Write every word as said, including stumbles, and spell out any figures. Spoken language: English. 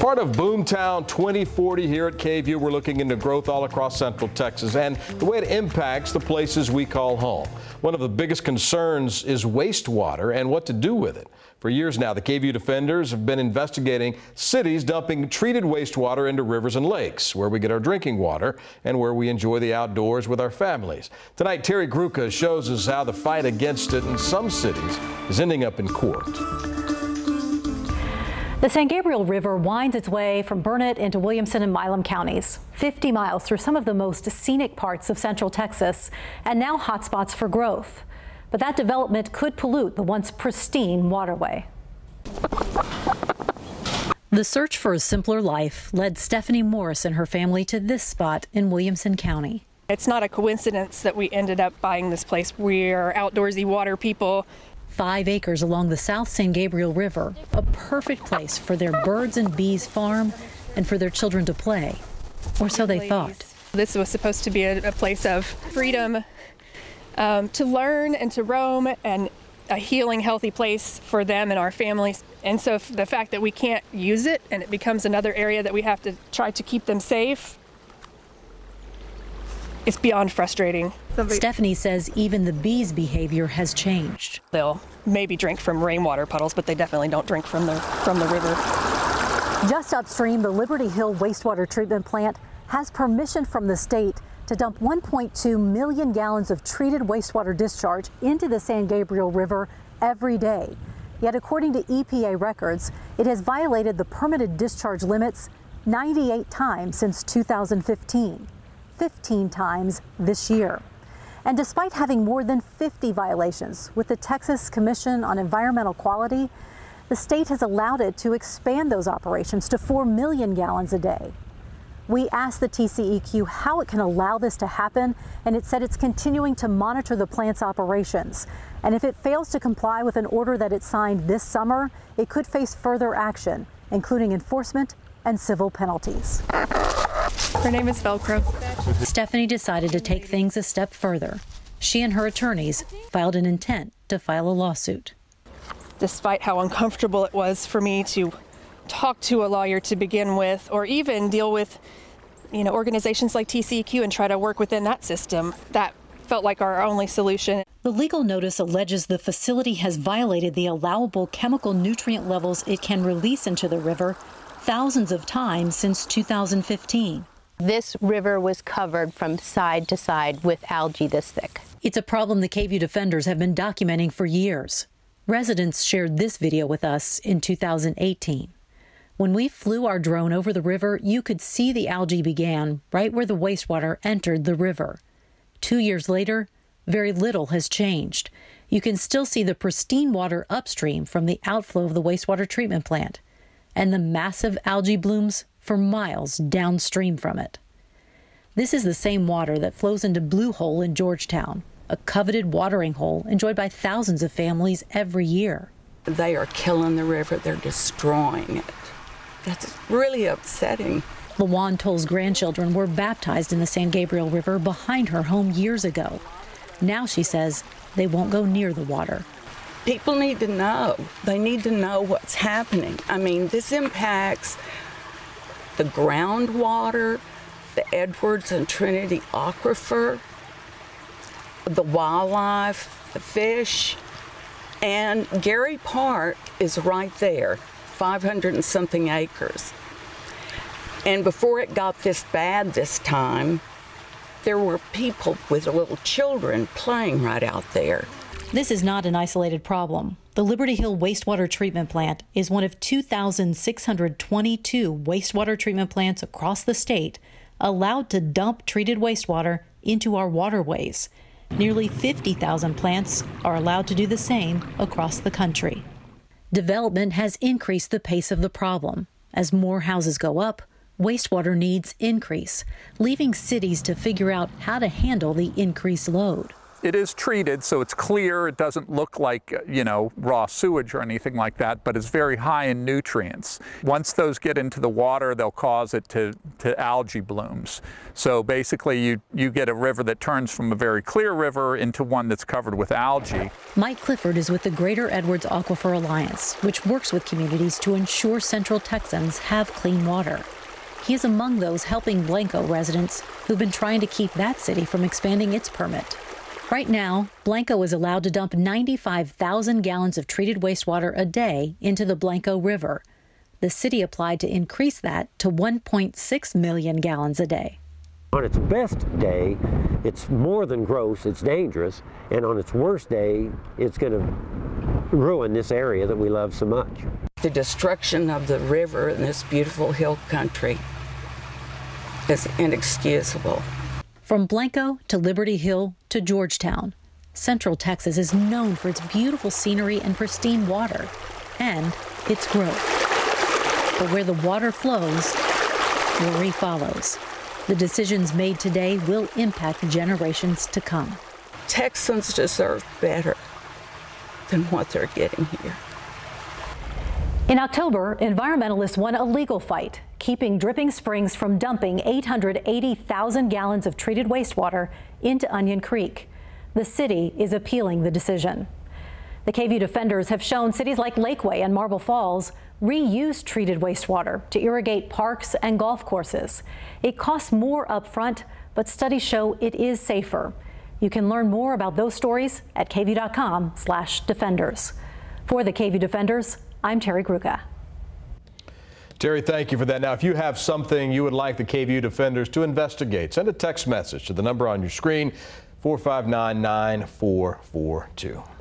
Part of Boomtown twenty forty here at K V U, we're looking into growth all across Central Texas and the way it impacts the places we call home. One of the biggest concerns is wastewater and what to do with it. For years now, the K V U defenders have been investigating cities dumping treated wastewater into rivers and lakes, where we get our drinking water and where we enjoy the outdoors with our families. Tonight, Terry Gruca shows us how the fight against it in some cities is ending up in court. The San Gabriel River winds its way from Burnett into Williamson and Milam counties, fifty miles through some of the most scenic parts of Central Texas, and now hotspots for growth. But that development could pollute the once pristine waterway. The search for a simpler life led Stephanie Morris and her family to this spot in Williamson County. It's not a coincidence that we ended up buying this place. We're outdoorsy water people. Five acres along the South San Gabriel River, a perfect place for their birds and bees farm and for their children to play, or so they thought. This was supposed to be a, a place of freedom, um, to learn and to roam, and a healing, healthy place for them and our families. And so the fact that we can't use it and it becomes another area that we have to try to keep them safe, it's beyond frustrating. Stephanie says even the bees' behavior has changed. They'll maybe drink from rainwater puddles, but they definitely don't drink from the, from the river. Just upstream, the Liberty Hill wastewater treatment plant has permission from the state to dump one point two million gallons of treated wastewater discharge into the San Gabriel River every day. Yet according to E P A records, it has violated the permitted discharge limits ninety-eight times since two thousand fifteen. fifteen times this year. And despite having more than fifty violations with the Texas Commission on Environmental Quality, the state has allowed it to expand those operations to four million gallons a day. We asked the T C E Q how it can allow this to happen, and it said it's continuing to monitor the plant's operations. And if it fails to comply with an order that it signed this summer, it could face further action, including enforcement and civil penalties. Her name is Velcro. Stephanie decided to take things a step further. She and her attorneys filed an intent to file a lawsuit. Despite how uncomfortable it was for me to talk to a lawyer to begin with, or even deal with, you know, organizations like T C E Q and try to work within that system, that felt like our only solution. The legal notice alleges the facility has violated the allowable chemical nutrient levels it can release into the river thousands of times since two thousand fifteen. This river was covered from side to side with algae this thick. It's a problem the K V U defenders have been documenting for years. Residents shared this video with us in two thousand eighteen. When we flew our drone over the river, you could see the algae began right where the wastewater entered the river. Two years later, very little has changed. You can still see the pristine water upstream from the outflow of the wastewater treatment plant, and the massive algae blooms for miles downstream from it. This is the same water that flows into Blue Hole in Georgetown, a coveted watering hole enjoyed by thousands of families every year. They are killing the river, they're destroying it. That's really upsetting. LaJuan Toll's grandchildren were baptized in the San Gabriel River behind her home years ago. Now, she says, they won't go near the water. People need to know. They need to know what's happening. I mean, this impacts the groundwater, the Edwards and Trinity Aquifer, the wildlife, the fish, and Gary Park is right there, five hundred and something acres. And before it got this bad this time, there were people with little children playing right out there. This is not an isolated problem. The Liberty Hill wastewater treatment plant is one of two thousand six hundred twenty-two wastewater treatment plants across the state allowed to dump treated wastewater into our waterways. Nearly fifty thousand plants are allowed to do the same across the country. Development has increased the pace of the problem. As more houses go up, wastewater needs increase, leaving cities to figure out how to handle the increased load. it is treated, so it's clear. It doesn't look like, you know, raw sewage or anything like that, but it's very high in nutrients. Once those get into the water, they'll cause it to, to algae blooms. So basically, you, you get a river that turns from a very clear river into one that's covered with algae. Mike Clifford is with the Greater Edwards Aquifer Alliance, which works with communities to ensure Central Texans have clean water. He is among those helping Blanco residents who've been trying to keep that city from expanding its permit. Right now, Blanco is allowed to dump ninety-five thousand gallons of treated wastewater a day into the Blanco River. The city applied to increase that to one point six million gallons a day. On its best day, it's more than gross, it's dangerous, and on its worst day, it's going to ruin this area that we love so much. The destruction of the river in this beautiful hill country is inexcusable. From Blanco to Liberty Hill to Georgetown, Central Texas is known for its beautiful scenery and pristine water, and its growth. But where the water flows, worry follows. The decisions made today will impact generations to come. Texans deserve better than what they're getting here. In October, environmentalists won a legal fight, keeping Dripping Springs from dumping eight hundred eighty thousand gallons of treated wastewater into Onion Creek. The city is appealing the decision. The K V U defenders have shown cities like Lakeway and Marble Falls reuse treated wastewater to irrigate parks and golf courses. It costs more upfront, but studies show it is safer. You can learn more about those stories at K V U dot com slash defenders. For the K V U Defenders, I'm Terry Gruca. Terry, thank you for that. Now, if you have something you would like the K V U Defenders to investigate, send a text message to the number on your screen, four five nine, nine four four two.